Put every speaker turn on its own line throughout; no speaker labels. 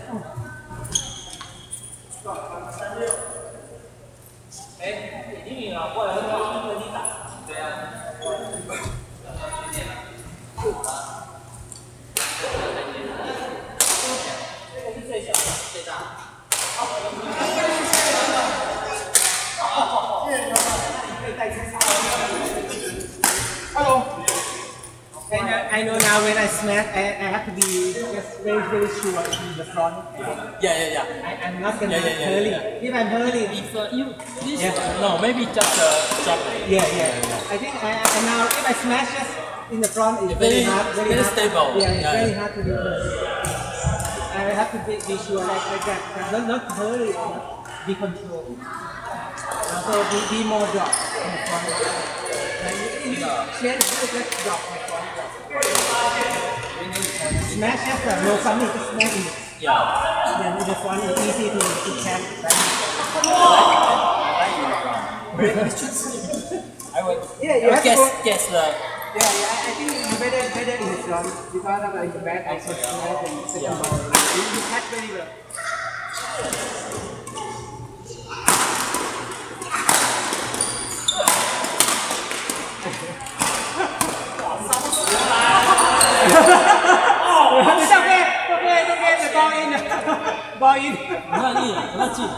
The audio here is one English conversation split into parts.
哎，李敏啊，过来跟你打。对啊。这个是最小的，最大。Hello. I know now when I smash, I have to be just very sure in the front.
Yeah.
I'm not gonna hurry. If I'm hurry,
No, maybe just drop it.
Yeah. I think I now if I smash just in the front, it's very hard.
Very stable.
Yeah, it's very hard to do this. I have to be sure like that. Not hurry, be controlled. Also be more drop in the front. Just drop my front. Smash just no funny, just smash it.
Yeah.
Then in the front it's easy to catch.
I would guess the.
Yeah, I think it's better in the front because of in the back also smash and second ball. You catch very well. It's okay, the ball in. Ball in.
不要进。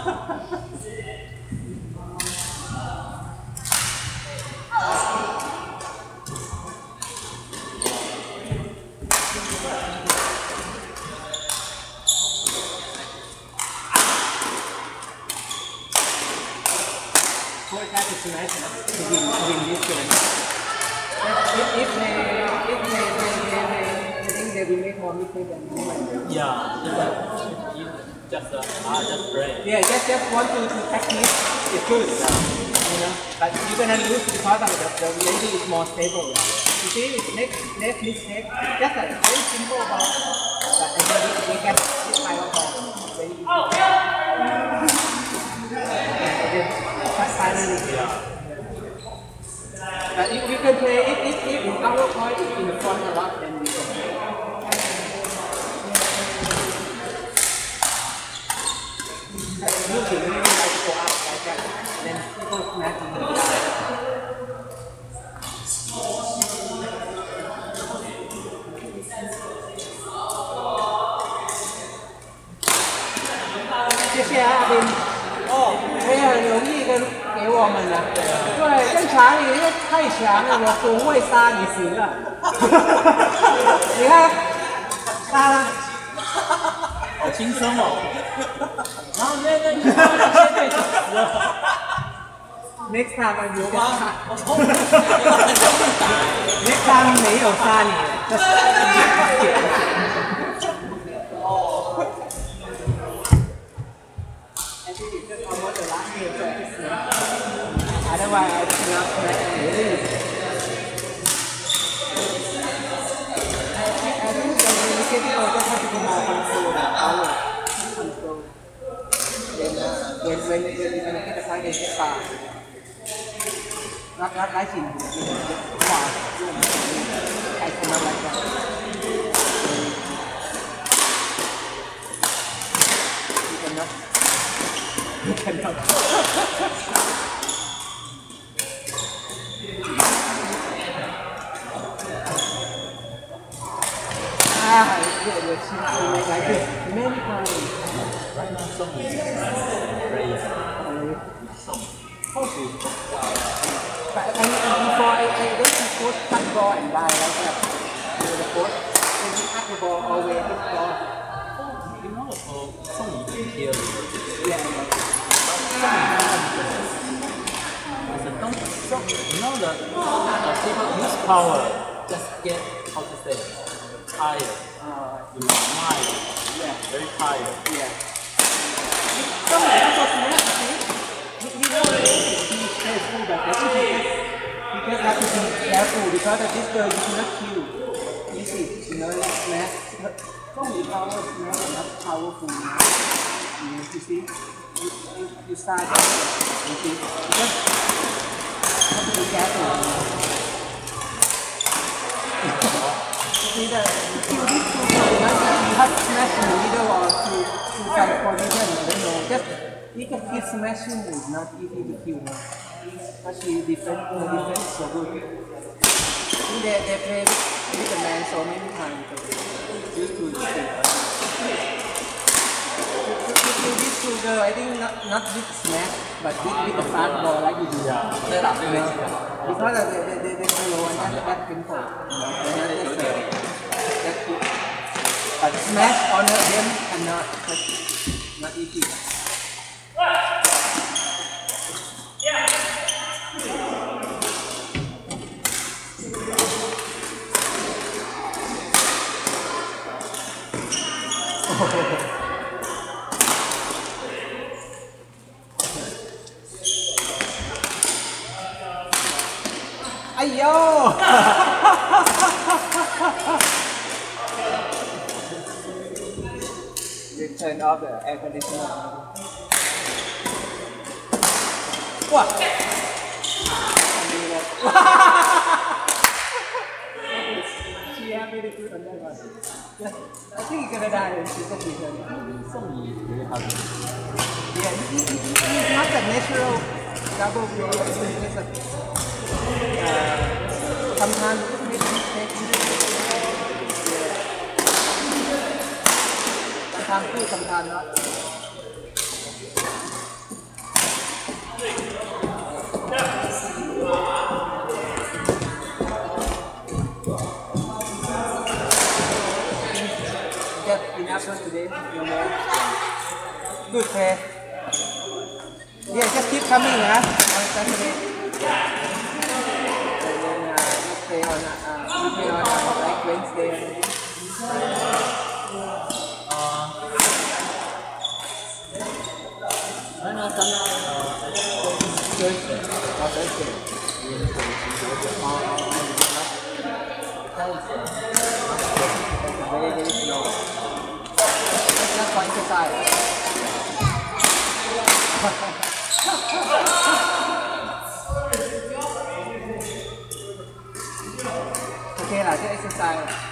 What type of smash to win this game? If I think they will make more mistakes than normal.
Yeah, just break.
Yeah, just want to practice. It's good. You know, but you're gonna lose because of the lady is more stable. You see, next mistake, just a very simple ball, but they get this kind of ball. Very easy. Finally, but you can play if our point is in the front a lot, then we can play. Usually, we like to go out like that, then people smash in the line. 谢谢阿斌。也很容易给我们了。对，跟查理因为太强了，我不会杀你死了。你看，杀了。
好轻松哦。然后那现在就死了。
Next time I will Next time 没有杀你。Almost the last game, so otherwise I cannot lose. I think the communicating also has to be more control, power, control. Then when you get the point, it's far. Not like in far. I cannot like that. You cannot. Like this many times.
Right now, song is crazy.
But before I don't suppose cut ball and die like that. The coach, when you cut the ball, always hit ball.
You know, song is here.
Yeah.
You know the people use power just get how to say tired. You know, mind.
Yeah.
Very tired.
Yeah. Some also smash, see? He knows he's full, but he just have to be careful because of this girl you cannot kill. Easy, you know, like smash. Only power smash is not powerful. You see? You start you see? You just have to be careful. See the kill this two, you have to smash in the middle or to some position, I don't know. Just you can keep smashing is not easy to kill. No? But she defense so good. They play with the man so many times. Used to this two girl, I think not with smash, but with the fast ball like you do.
Yeah. Set up really.
Because they slow and that simple. But smash on them cannot. Not easy. Ayo! They turned off the air conditioner. What? She happy to do on that one. I think he's gonna die in season season.
Really hard.
Yeah, he's not the natural double blow. It's a sometimes make mistake. Sometimes good, sometimes not. Just enough for today, no more. Good play. Yeah, just keep coming, huh? On Saturday. Play on like Wednesday.
Right now, Thursday.
Thursday. Very, very slow. It's not for exercise. Okay, just exercise.